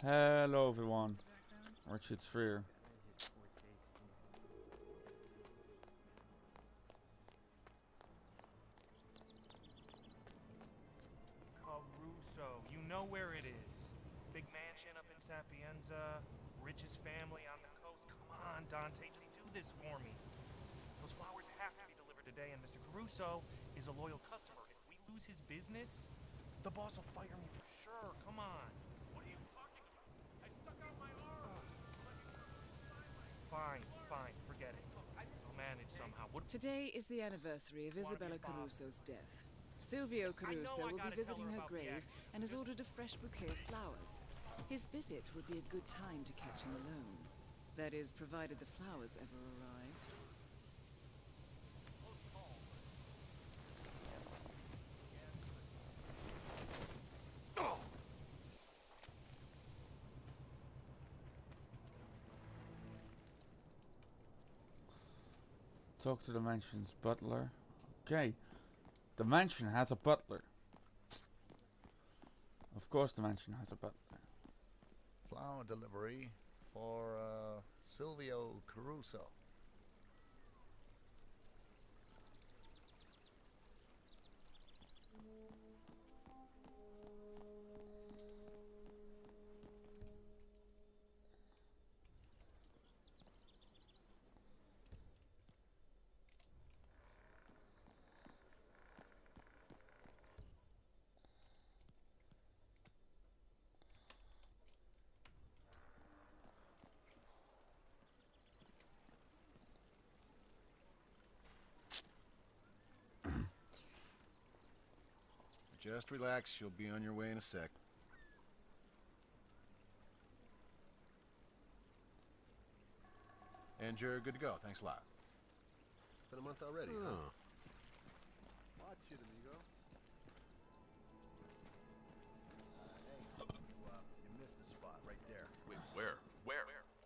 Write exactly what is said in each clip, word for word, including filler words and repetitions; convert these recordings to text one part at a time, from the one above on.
Hello everyone, Richard Freer. Caruso, you know where it is. Big mansion up in Sapienza, richest family on the coast. Come on, Dante, just do this for me. Those flowers have to be delivered today, and Mister Caruso is a loyal customer. If we lose his business, the boss will fire me for sure. Come on. What are you talking about? I stuck out my arm. Fine, fine, forget it. I'll manage somehow. What? Today is the anniversary of Isabella Caruso's death. Silvio Caruso will be visiting her grave and has ordered a fresh bouquet of flowers. His visit would be a good time to catch him alone. That is, provided the flowers ever arrive. Talk to the mansion's butler. Okay. The mansion has a butler. Of course the mansion has a butler. Flower delivery for uh, Silvio Caruso. Just relax, you'll be on your way in a sec. And you're good to go, thanks a lot. Been a month already, Oh. huh? Watch it, amigo. Uh, hey, you, uh, you missed a spot right there. Wait, where? Where?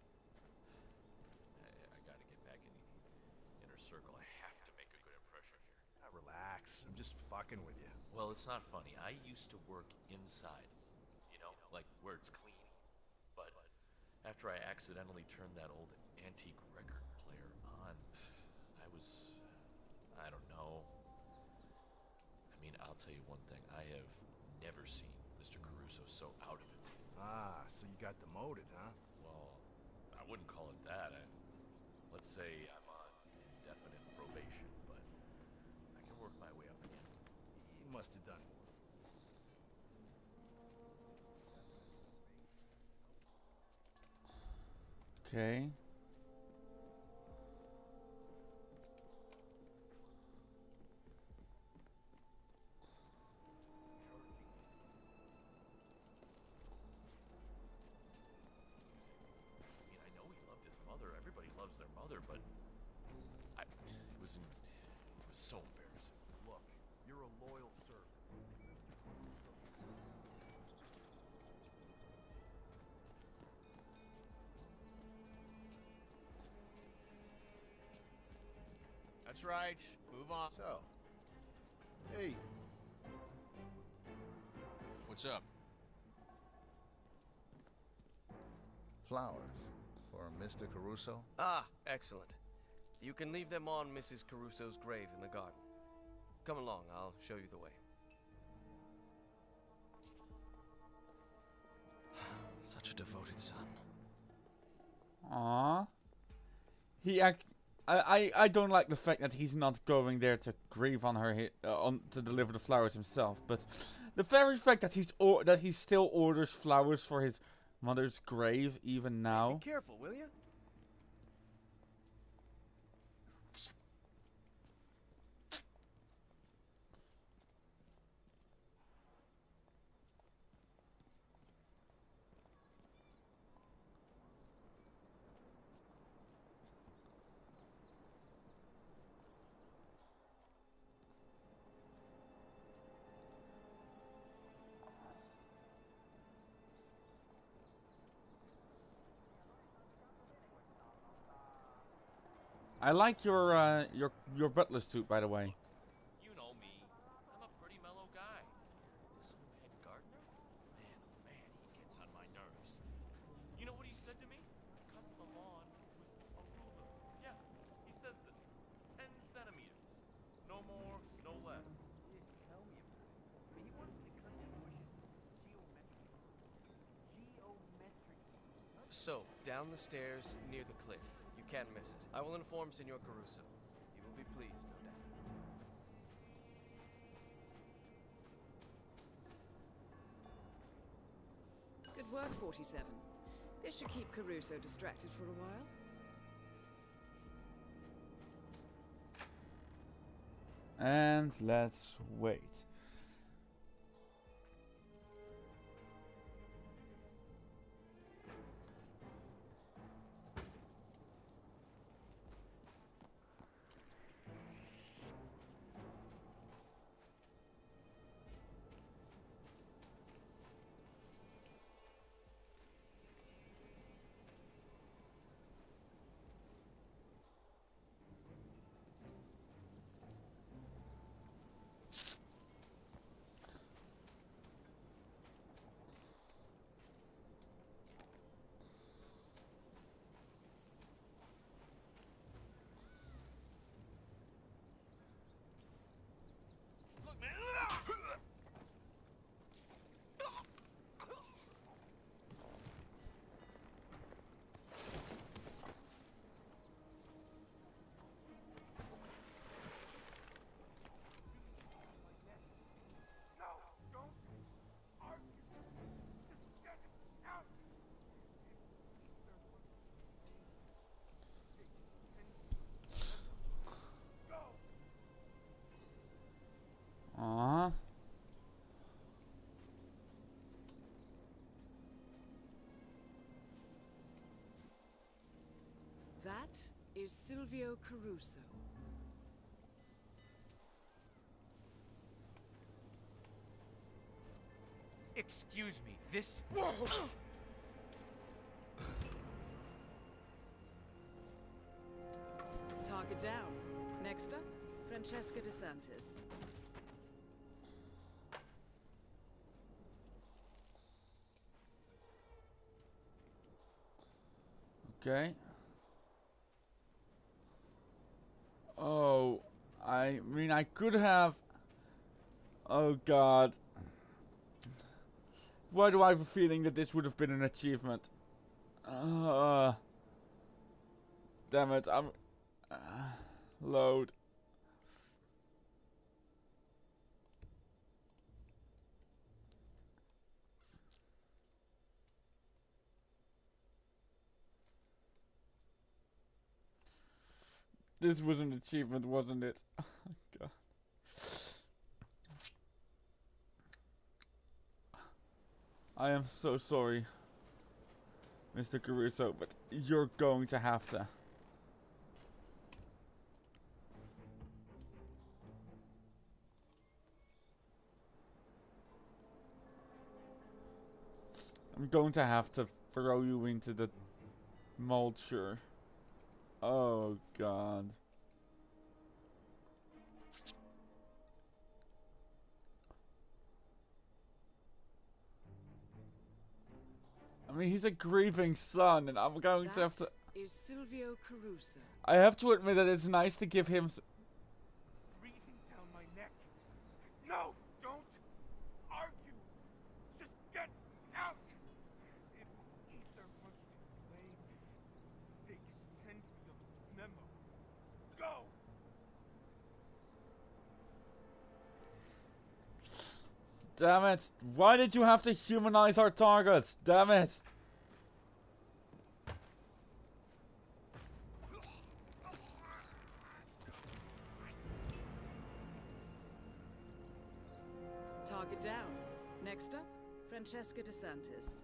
I, I gotta get back in the inner circle. I have to make a good impression here. Ah, relax. I'm just fucking with you. Well, it's not funny. I used to work inside, you know, like where it's clean. But after I accidentally turned that old antique record player on, I was, I don't know. I mean, I'll tell you one thing. I have never seen Mister Caruso so out of it. Ah, so you got demoted, huh? Well, I wouldn't call it that. I, let's say I'm on indefinite probation, but I can work my way up again. You must have done. Okay. I mean, I know he loved his mother. Everybody loves their mother, but I, it was, in, it was so embarrassing. Look, you're a loyal servant. That's right, move on. So, hey, What's up? Flowers for Mister Caruso. Ah, excellent. You can leave them on Missus Caruso's grave in the garden. Come along, I'll show you the way. Such a devoted son. Aww. He ac I, I I don't like the fact that he's not going there to grieve on her hi uh, on to deliver the flowers himself, but the very fact that he's or that he still orders flowers for his mother's grave even now. Be careful, will you? I like your uh, your your butler suit, by the way. You know me. I'm a mellow guy. This mad gardener? Man, oh man, he gets on my nerves. So, down the stairs near the cliff. You can't miss it. I will inform Senor Caruso. He will be pleased, no doubt. Good work, forty-seven. This should keep Caruso distracted for a while. And let's wait. Uh-huh. That is Silvio Caruso. Excuse me, this... Target down. Next up, Francesca DeSantis. Okay. Oh, I mean, I could have... Oh, God. Why do I have a feeling that this would have been an achievement? Uh, damn it, I'm... Uh, load. This was an achievement, wasn't it? Oh, God. I am so sorry, Mister Caruso, but you're going to have to. I'm going to have to throw you into the mulcher. Oh, God. I mean, he's a grieving son, and I'm going That to have to... is Silvio Caruso. I have to admit that it's nice to give him... S breathing down my neck. No, don't argue. Just get out. If Ether wants to blame, they can send me a memo. Go. Damn it. Why did you have to humanize our targets? Damn it. Target down. Next up, Francesca DeSantis.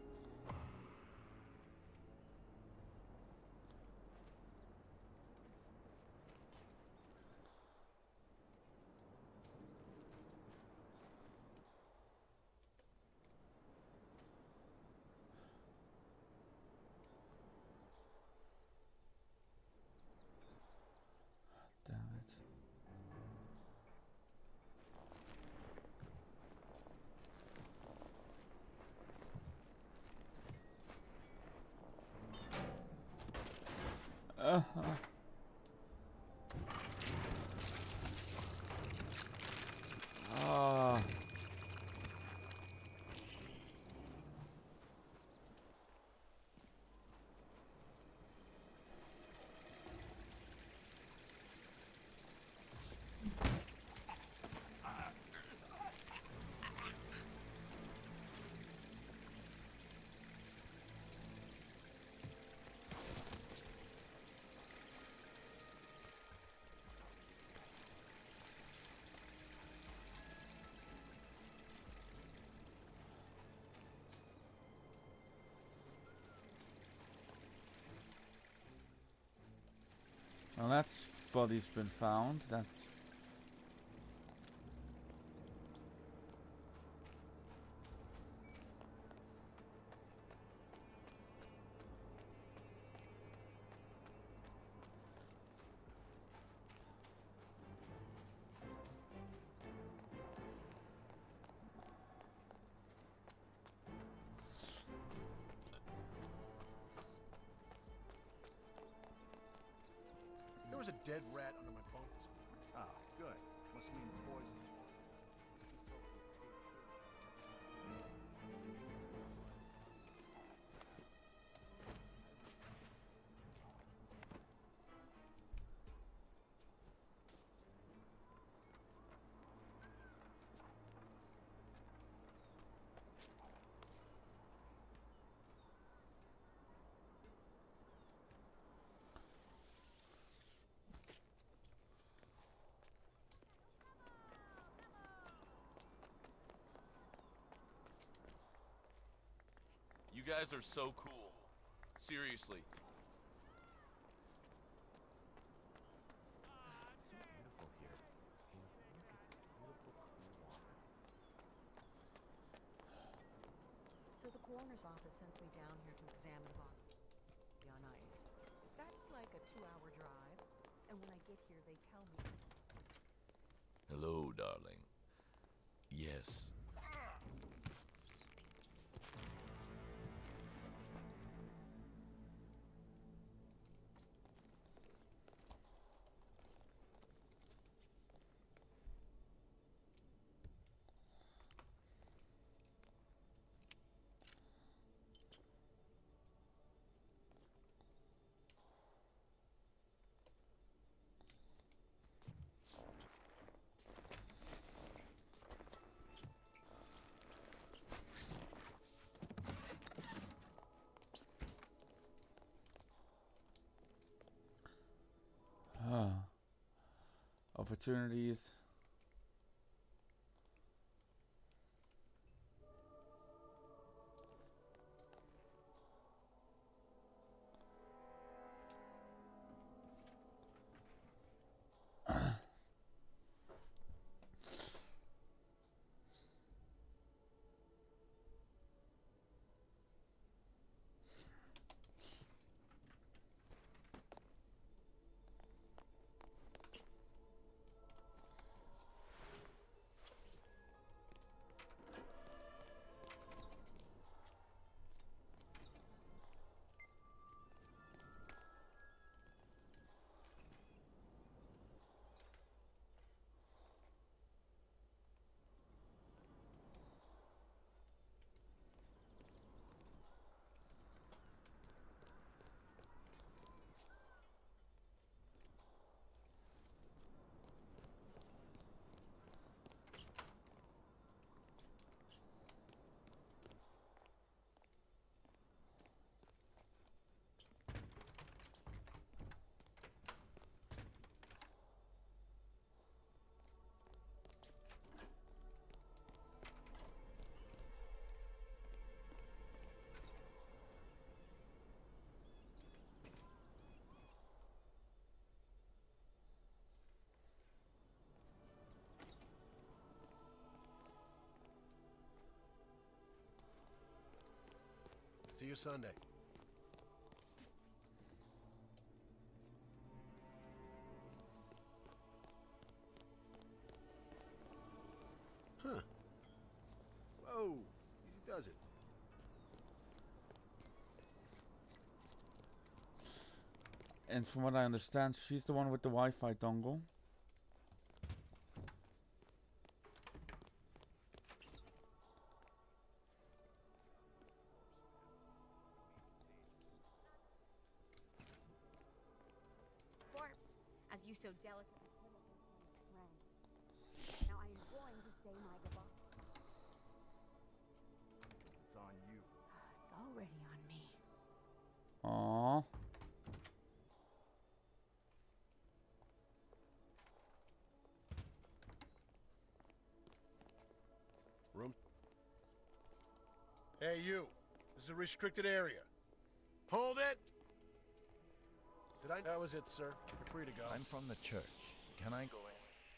Damn it. Uh-huh. Ah. That's body's been found. That's There was a dead rat under my bunk this morning. Ah, good. Must mean poison. You guys are so cool. Seriously. Beautiful here. And look at the beautiful cool water. So the coroner's office sends me down here to examine body on ice. That's like a two-hour drive. And when I get here, they tell me. Hello, darling. Yes. opportunities. See you Sunday. Huh. Whoa, easy does it. And from what I understand, she's the one with the Wi-Fi dongle. As you so delicately put it, rang. Now I am going to say my goodbye. It's on you. It's already on me. Aww. Room. Hey, you. This is a restricted area. Hold it! Did I? That was it, sir. You're free to go. I'm from the church. Can I go in?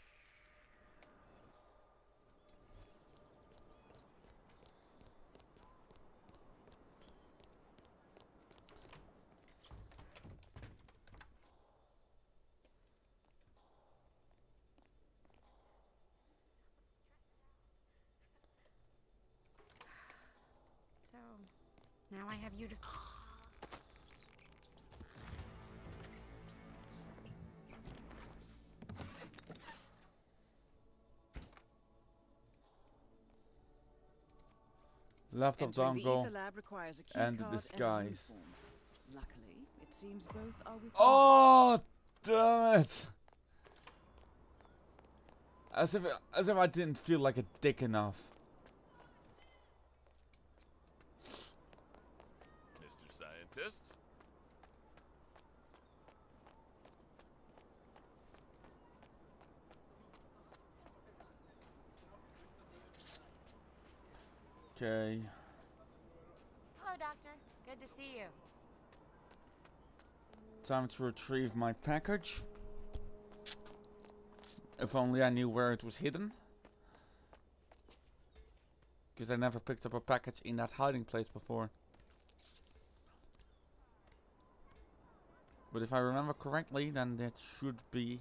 So, now I have you to... Left of Entering the dongle ether lab requires a key and card disguise. And a uniform. Luckily, it seems both are within. Oh, damn it! As if, as if I didn't feel like a dick enough. Mister Scientist? Okay. Hello, Doctor. Good to see you. Time to retrieve my package. If only I knew where it was hidden. Because I never picked up a package in that hiding place before. But if I remember correctly, then that should be...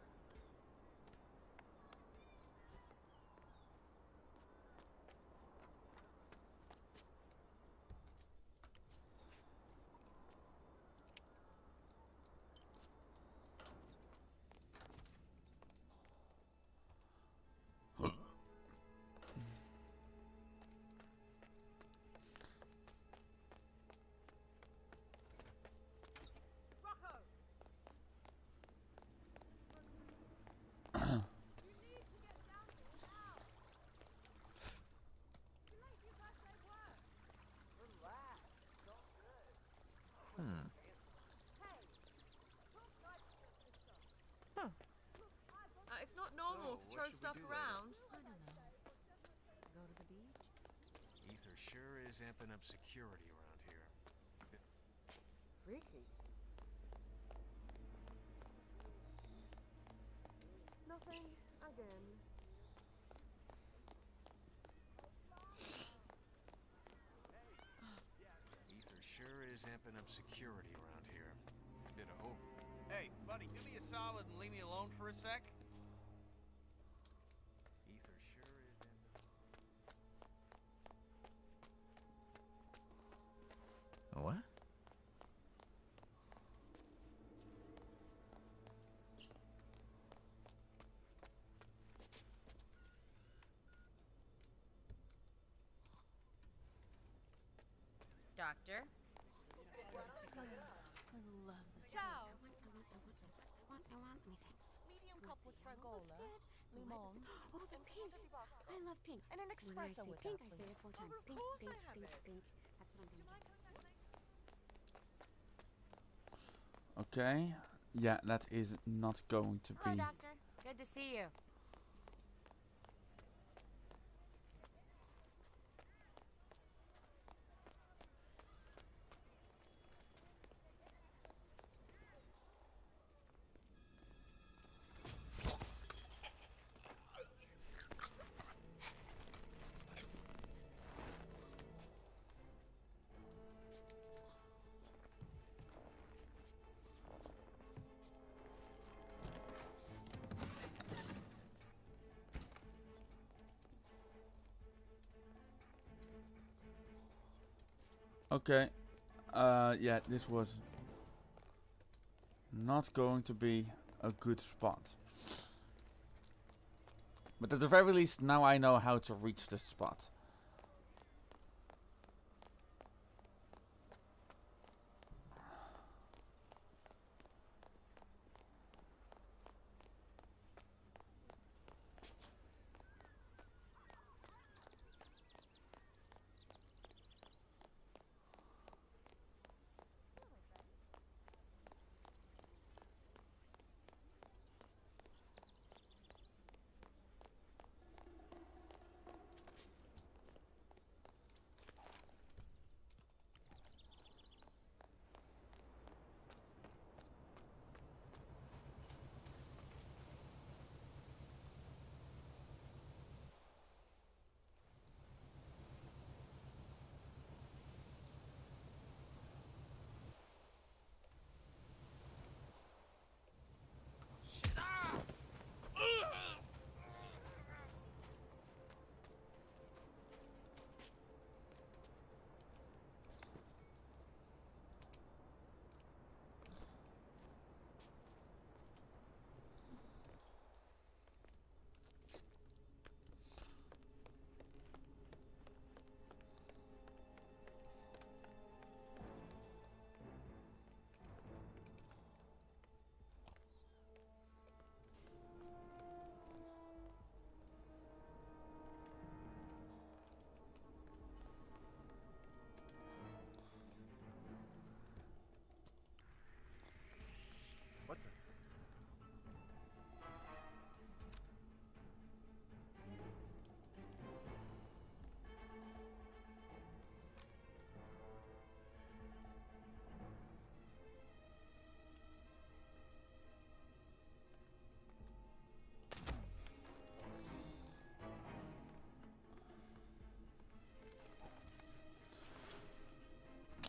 Uh, it's not normal So, to what throw should we stuff do around. I don't know. Go to the beach? Ether sure is amping up security around here. Freaky. Nothing again. Ether sure is amping up security around here. Bit of hope. Hey, buddy, do me a solid and leave me alone for a sec. Ether sure is amping What? Doctor? I love this. Ciao. I want, I want, I want, I want, I want anything. Medium cup with fragola. Limon. Oh, the pink. I love pink. And an When I espresso say with pink, that, I say please. it four times. Of Pink, course pink, I have pink, it. pink. That's what I'm Do you gonna mind say. Okay. Yeah, that is not going to Hello, be... Doctor. Good to see you. Okay. Uh, yeah, this was not going to be a good spot. But at the very least, now I know how to reach this spot.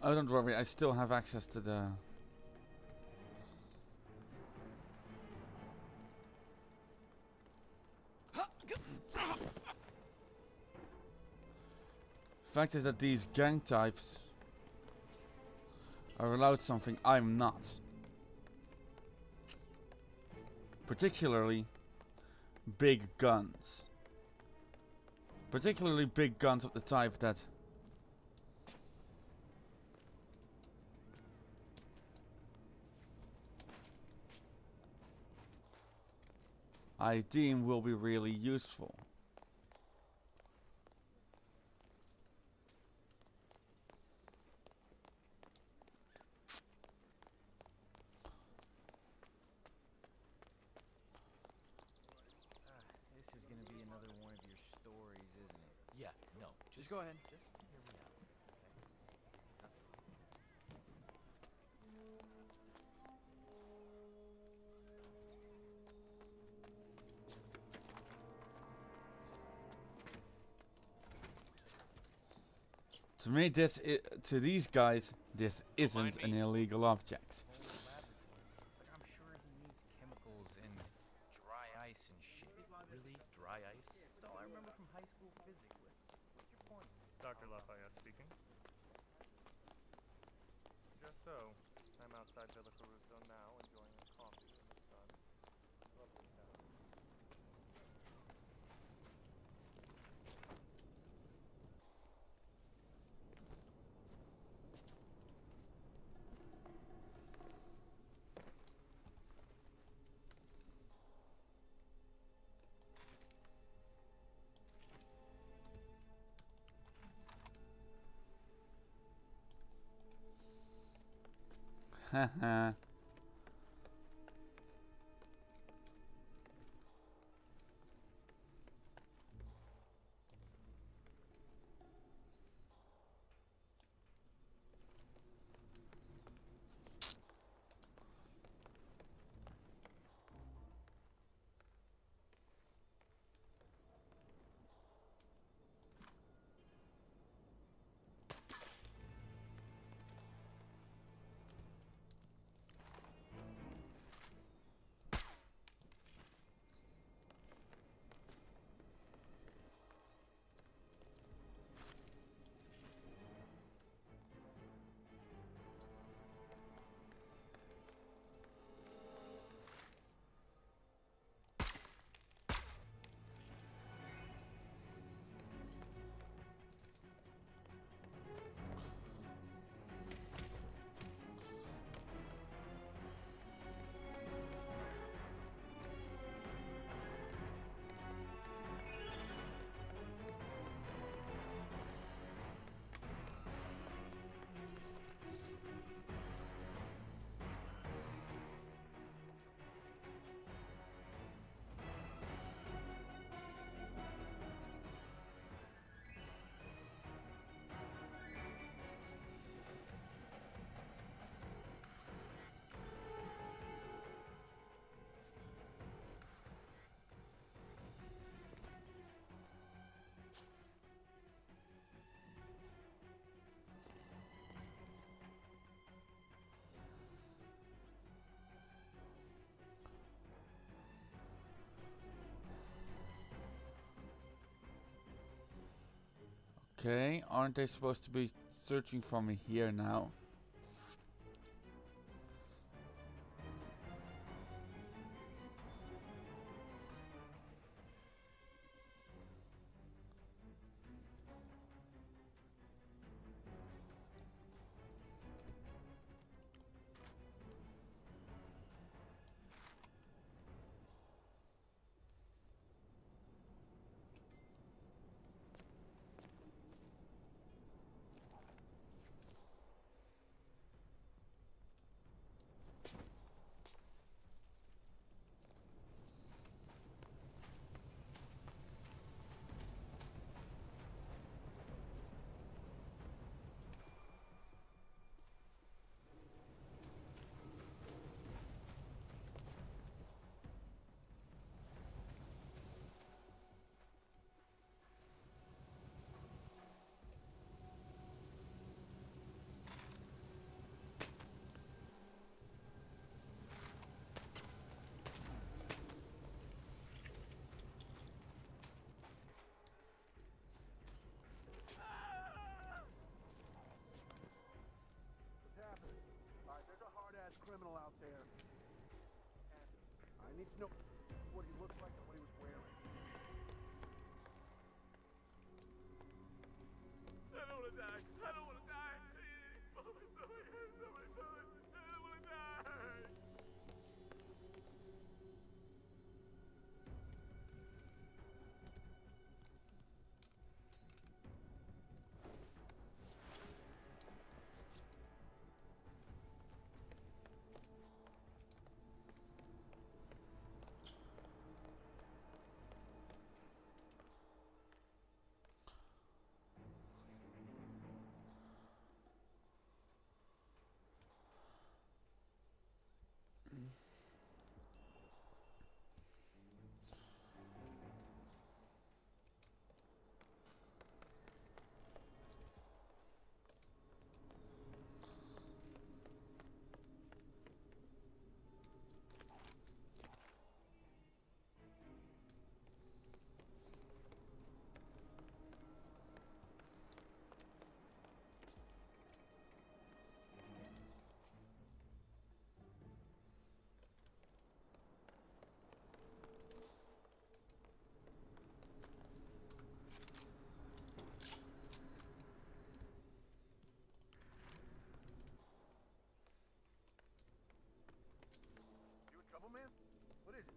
Oh, don't worry, I still have access to the... Fact is that these gang types are allowed something I'm not. Particularly big guns. Particularly big guns of the type that I deem will be really useful. This is gonna be another one of your stories, isn't it? Yeah, no. Just go ahead. Just hear me out. To me, this I to these guys, this isn't an illegal object. But I'm sure he needs chemicals and dry ice and shit. Really? Dry ice? That's all I remember from high school physics. What's your point? Doctor Lafayette speaking. Just so. I'm outside Villa Caruso now, enjoying a coffee in the sun. Lovely town. Haha. Okay, aren't they supposed to be searching for me here now? I need to know what he looked like and what he was wearing. I don't want to die. I don't want to die. Somebody, somebody, somebody, somebody. I don't want to die. Trouble, man? What is it?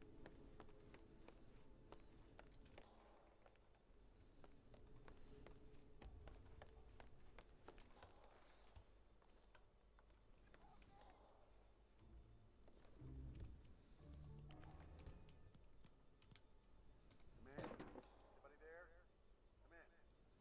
Man, anybody there? Come in.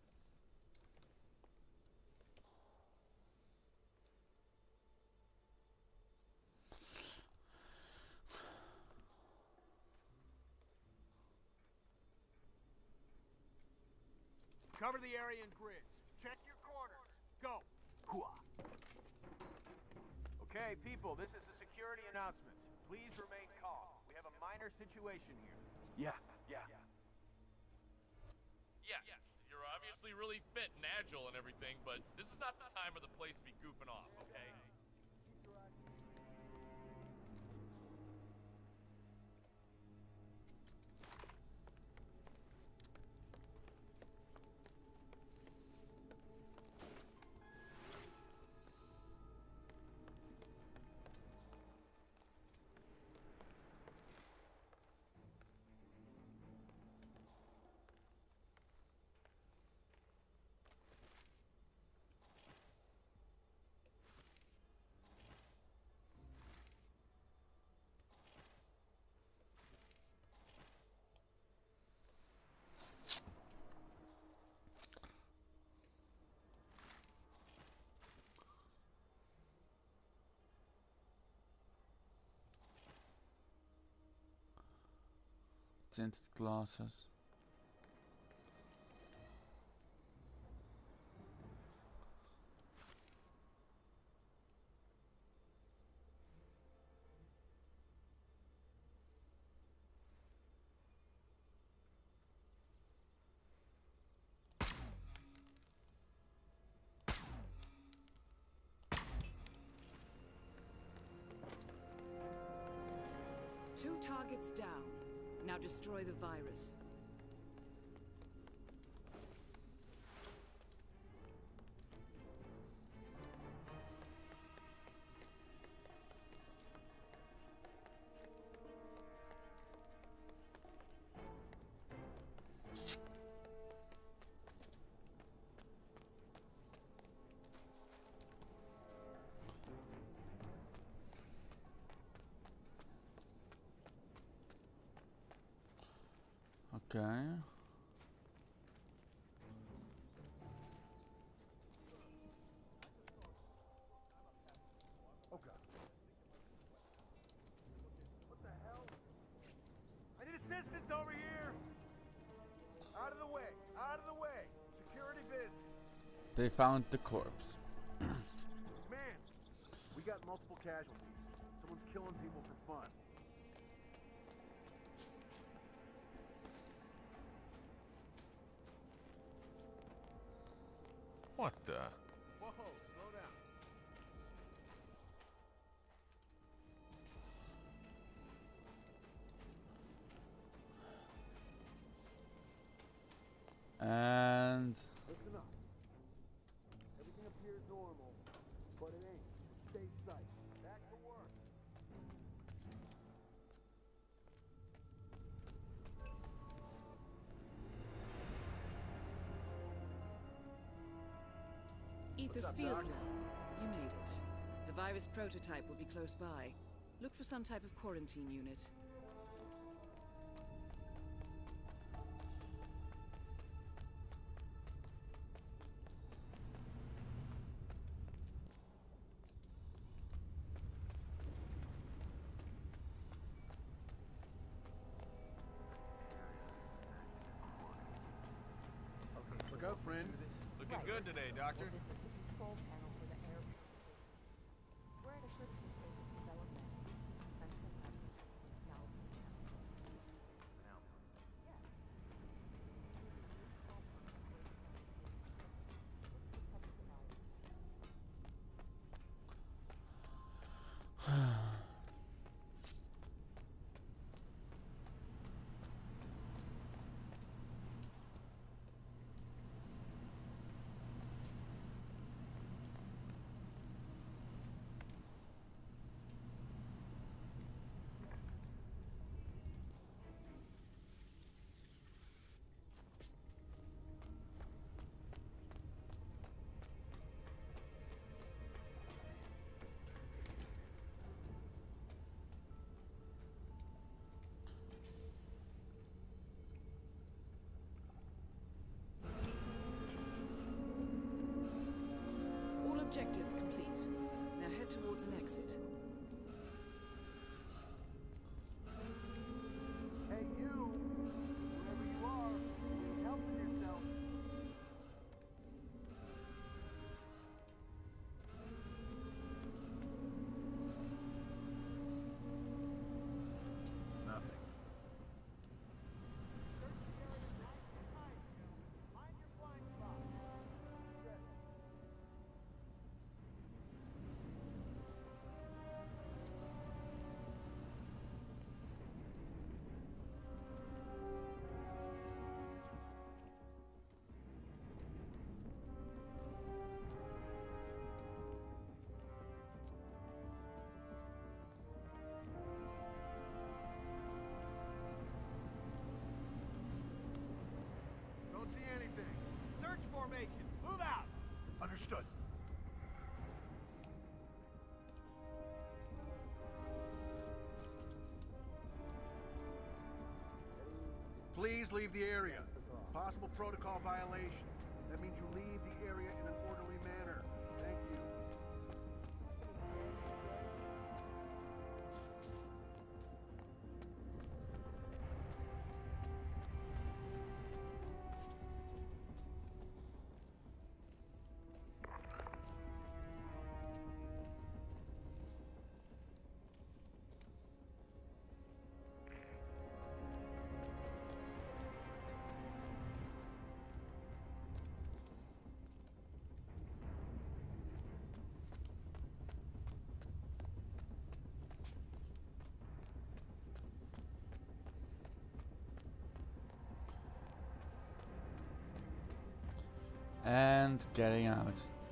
Cover the area in grids. Check your corners. Go. Okay, people, this is a security announcement. Please remain calm. We have a minor situation here. Yeah, yeah. Yeah, you're obviously really fit and agile and everything, but this is not the time or the place to be goofing off, okay? Tinted glasses. Two targets down. Now destroy the virus. Okay. Okay. What the hell? I need assistance over here! Out of the way! Out of the way! Security business! They found the corpse. Man! We got multiple casualties. Someone's killing people for fun. What the? Whoa, slow down. stay sight. Back to work. Ether's up, field Doc? lab. You made it. The virus prototype will be close by. Look for some type of quarantine unit. Look out, friend. Looking good today, Doctor. This is the control panel for the air purification. We're at a critical stage of development. Central nervous system, Galvin channel. Yes. All objectives complete. Now head towards an exit. Hey, you! Wherever you are, please help yourself. Nothing. Mind your blind spot. Good. Don't see anything. Search formation. Move out. Understood. Please leave the area. Possible protocol violation. That means you leave the area in an orderly manner. Thank you. And getting out.